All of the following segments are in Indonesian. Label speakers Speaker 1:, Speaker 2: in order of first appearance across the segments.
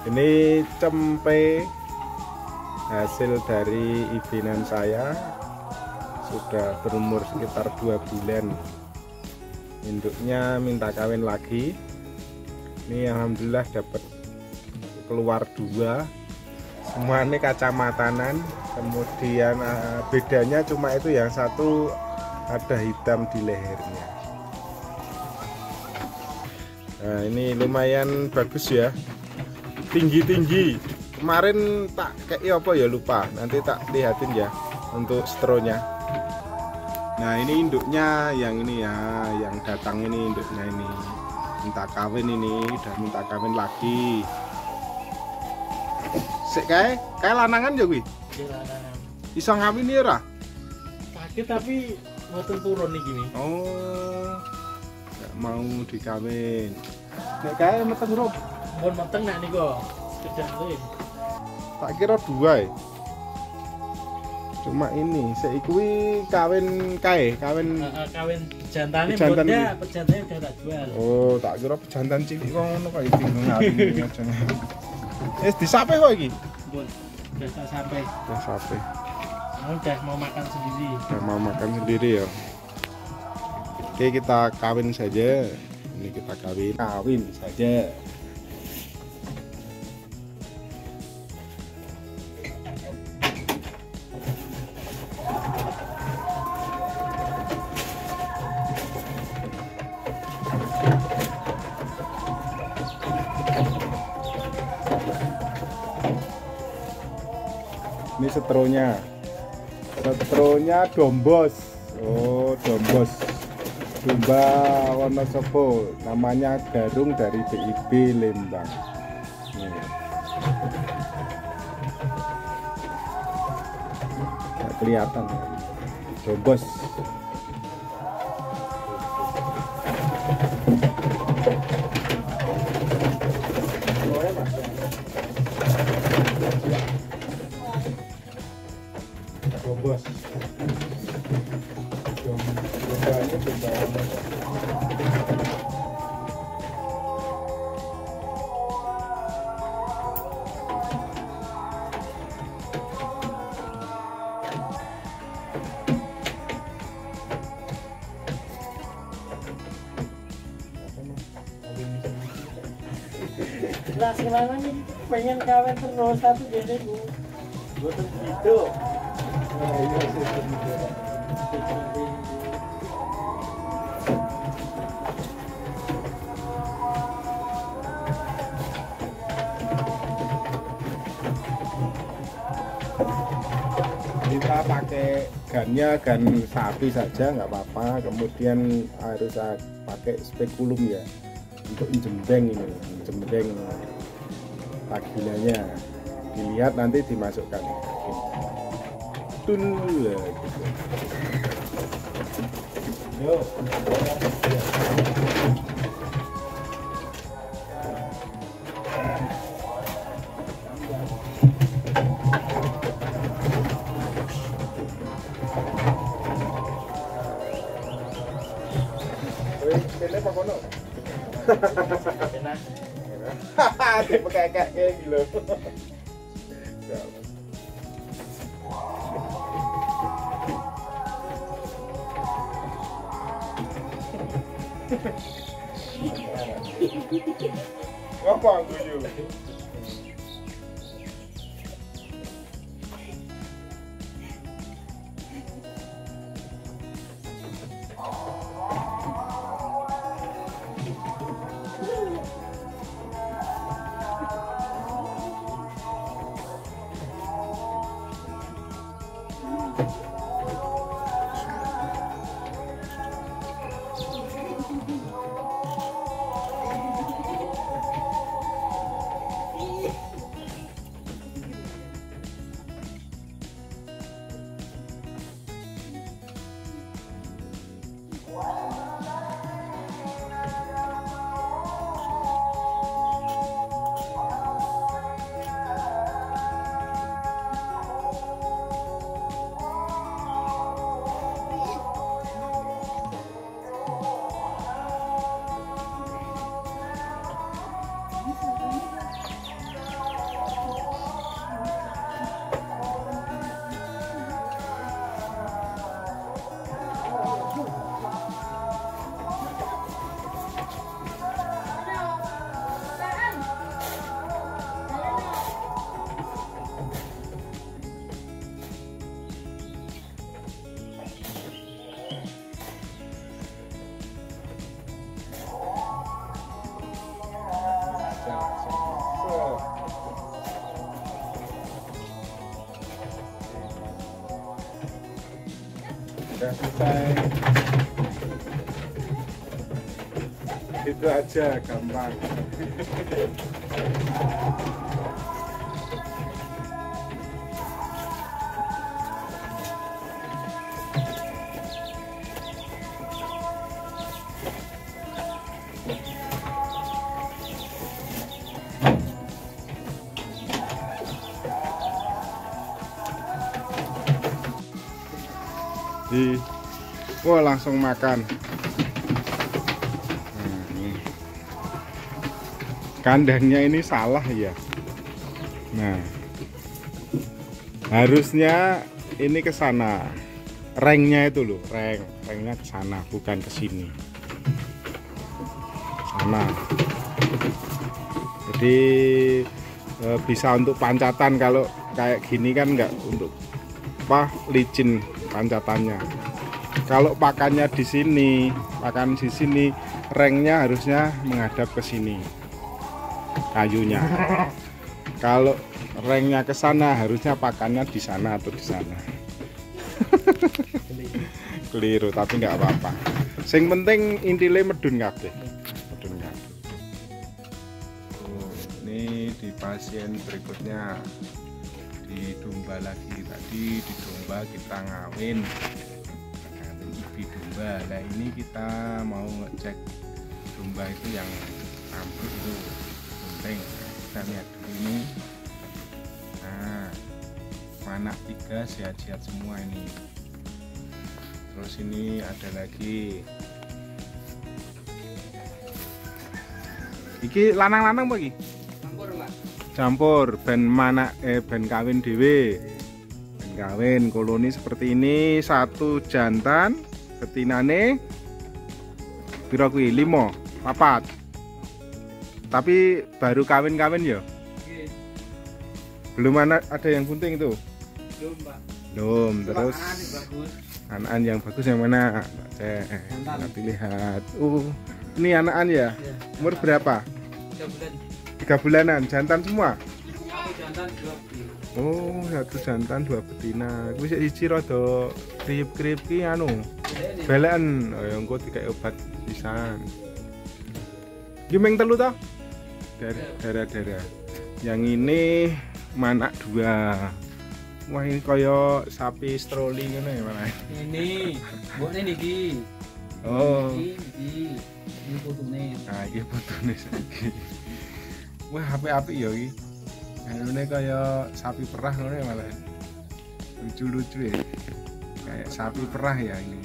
Speaker 1: Ini cempe hasil dari ibinan saya, sudah berumur sekitar 2 bulan. Induknya minta kawin lagi. Ini alhamdulillah dapat keluar 2. Semua ini kacamatanan. Kemudian bedanya cuma itu, yang satu ada hitam di lehernya. Nah, ini lumayan bagus ya, tinggi-tinggi. Kemarin tak kayak apa ya, lupa, nanti tak lihatin ya untuk stronya. Nah, ini induknya yang ini ya, yang datang ini induknya ini minta kawin, ini udah minta kawin lagi. Sik kayak lanangan ya kuwi. Iso ngawin ya ora?
Speaker 2: Kaget tapi mboten turun iki nih.
Speaker 1: Oh, nggak mau dikawin. Nek kae meteng rob.
Speaker 2: Mun meteng nek niku sekedar kuwi.
Speaker 1: Tak kira 2 ya. Cuma ini, sik kuwi kawin kae, kawin
Speaker 2: Kawin jantane
Speaker 1: Pejantan
Speaker 2: mboknya, pejantane udah tak jual.
Speaker 1: oh, tak kira pejantan cilik ngono kok iki ngawin aja. Disape kok iki?
Speaker 2: Pun udah tak sampai.
Speaker 1: Disape.
Speaker 2: Udah mau makan sendiri.
Speaker 1: Udah mau makan sendiri ya. Oke, kita kawin saja. Ini kita kawin saja. Ini setronya dombos. Oh, dombos domba Wonosobo, namanya Garung dari BIP Lembang. Nggak kelihatan ya, dombos. Dombos. Dombanya domba
Speaker 2: Lah sekarang ini pengen kawin terus satu gini Bu. Boten gitu.
Speaker 1: nah, iya sih. Kita pakai gannya gan sapi saja nggak apa-apa, kemudian harus pakai spekulum ya untuk jembeng ini, jembeng taginanya. Dilihat nanti dimasukkan tul gitu. Yuk. Ini apa kono?
Speaker 2: Enak.
Speaker 1: Hahaha, kayak gitu. Apa aku yuk? Udah selesai. Itu aja gampang. Wah, langsung makan. Kandangnya ini salah ya. Nah, harusnya ini ke sana. Rengnya itu loh, rengnya ke sana, bukan ke sini. Sana. Jadi bisa untuk pancatan. Kalau kayak gini kan nggak untuk licin pancatannya. Kalau pakannya di sini, pakan di sini, rengnya harusnya menghadap ke sini. Kayunya. Kalau rengnya ke sana, harusnya pakannya di sana atau di sana. Keliru, tapi nggak apa-apa. Sing penting intile medun kabeh. Medun kabeh. Ini di pasien berikutnya di domba lagi. Tadi di domba kita ngawin ibi domba. Nah ini kita mau ngecek domba itu yang ambruk itu penting. Kita lihat dulu ini. Nah, mana 3 sehat-sehat semua ini. Terus ini ada lagi. Iki lanang-lanang apa iki?
Speaker 2: Campur, Pak.
Speaker 1: Campur, ben mana ben kawin dhewe. Ben kawin koloni seperti ini, 1 jantan, betinane pira kuwi? 5, 4. Tapi baru kawin-kawin ya?
Speaker 2: Oke.
Speaker 1: Belum ada yang bunting itu?
Speaker 2: Belum, Pak.
Speaker 1: Belum, terus
Speaker 2: Bagus.
Speaker 1: anakan yang bagus yang mana? Cek, nanti lihat. Ini anakan ya?
Speaker 2: Ya.
Speaker 1: Umur berapa?
Speaker 2: 3 bulan.
Speaker 1: 3 bulanan, jantan semua?
Speaker 2: Satu jantan 2 betina.
Speaker 1: Oh, 1 jantan 2 betina. Kuwi sik siji rada kriip-kriip ki anu. Belen, oh ya engko dikai obat pisan. Iki meng 3 to? Darah-darah. Yang ini manak 2. Wah, ini kaya sapi stroli ngono ya malah.
Speaker 2: Ini, mbokne niki.
Speaker 1: Oh.
Speaker 2: Iki. Ini putune.
Speaker 1: Nah, iki fotone saiki. Wah, apik-apik ya iki. Anune kaya sapi perah ngono ya malah. Lucu-lucu ya. Kayak sapi perah ya ini.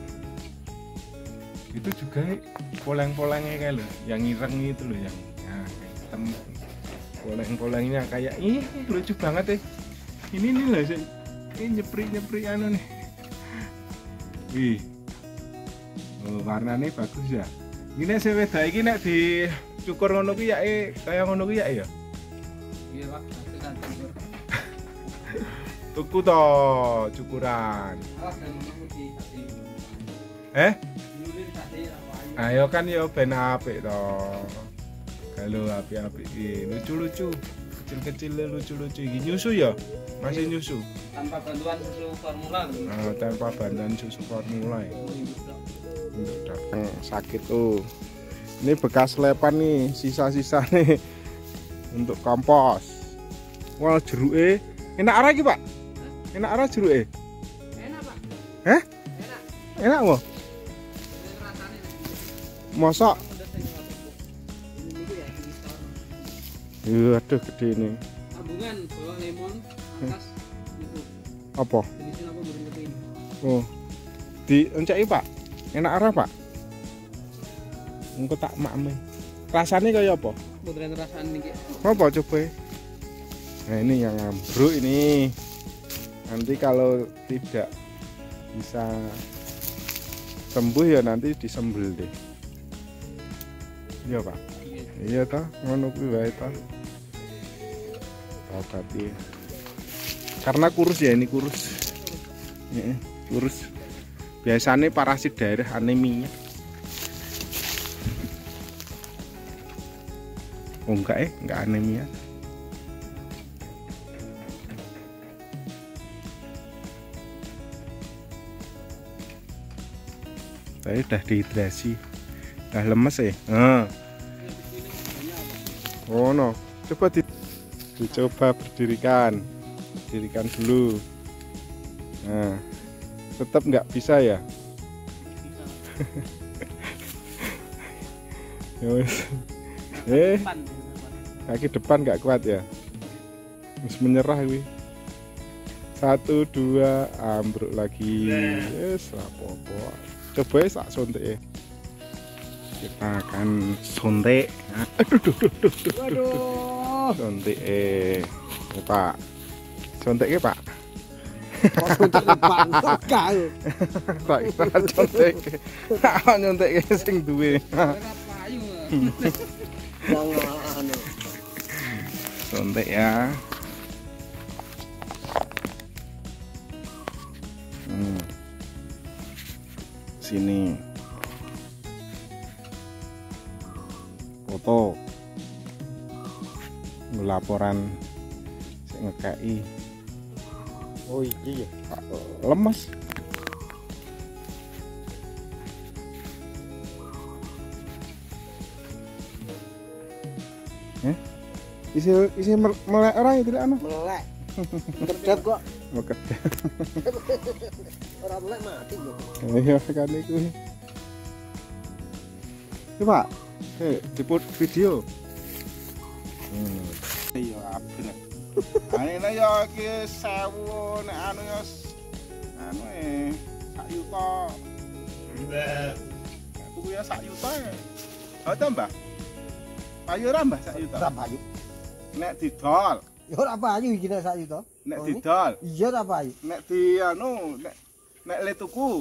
Speaker 1: Itu juga poleng-polengnya kayak loh, yang ireng itu loh yang hitam. Poleng-polengnya kayak lucu banget ya. Ini nih lah sih. Ini nyepri anu nih. Wih. Oh, warnanya bagus ya. Ini sing wedok iki nek dicukur ngono kuwi ya kaya ngono kuwi ya.
Speaker 2: Iya, Pak. Cukur.
Speaker 1: Tuku to cukuran.
Speaker 2: Awas dan mengikuti tadi. Nyulir tadi apa
Speaker 1: Ayo kan yo ben apik to. Kalau apik-apik iki lucu-lucu. Kecil-kecil lucu-lucu iki nyusu ya? Masih nyusu.
Speaker 2: tanpa bantuan susu formula.
Speaker 1: Tanpa bantuan susu formula ya. Datang sakit tuh. Ini bekas lepan nih, sisa-sisa nih untuk kompos. Wah, jeruke enak ora iki, Pak? Enak ora jeruke?
Speaker 2: Enak, Pak.
Speaker 1: Hah?
Speaker 2: Enak.
Speaker 1: Enak kok.
Speaker 2: Rasane.
Speaker 1: Mosok.
Speaker 2: Ini ya,
Speaker 1: Aduh, gede ini.
Speaker 2: tabungan bawa lemon atas itu.
Speaker 1: Apa?
Speaker 2: Jenisnya apa burung putih ini?
Speaker 1: Oh. Dienceki, Pak. Enak ora, Pak? Engko tak makme. Rasane kaya apa?
Speaker 2: Beneran rasane iki.
Speaker 1: Apa coba? Nah, ini yang ambruk ini. Nanti kalau tidak bisa sembuh ya nanti disembel deh. Iya, Pak. Iya toh, ngono kuwi wae toh. Obati. Karena kurus ya, ini kurus. Heeh, kurus. Biasanya parasit daerah anemia. Oh enggak anemia. Tapi udah dehidrasi. Udah lemes ya. Oh no. Coba dicoba berdirikan. Berdirikan dulu. Nah, tetap nggak bisa ya. Kaki depan nggak kuat ya. Harus menyerah gue. 1, 2, ambruk lagi. Yes, apa-apa. Coba ya sak suntik ya. Kita akan suntik. Aduh. Suntik Pak. Suntik ya Pak.
Speaker 2: Suntik Pak.
Speaker 1: Tak kira suntik. Nyuntik sing duwe. Suntik ya. Sini foto laporan ngekei.
Speaker 2: Oh iya
Speaker 1: Lemes. Isi melek orang itu tidak anu.
Speaker 2: melek. Kedap kok.
Speaker 1: Mekedap.
Speaker 2: Ora melek mati yo.
Speaker 1: Iya kan iku. Coba. Diput video. Iya apel. Ane yo iki 1000 nek anu yo anu sak yuta. Tuku ya sak yuta. Oh tambah. Payu ora mbah sak yuta.
Speaker 2: Ora payu.
Speaker 1: Nek didol.
Speaker 2: Ya ora payu iki nek sak yuta.
Speaker 1: Nek didol.
Speaker 2: Iya ora payu.
Speaker 1: Nek di anu nek le tuku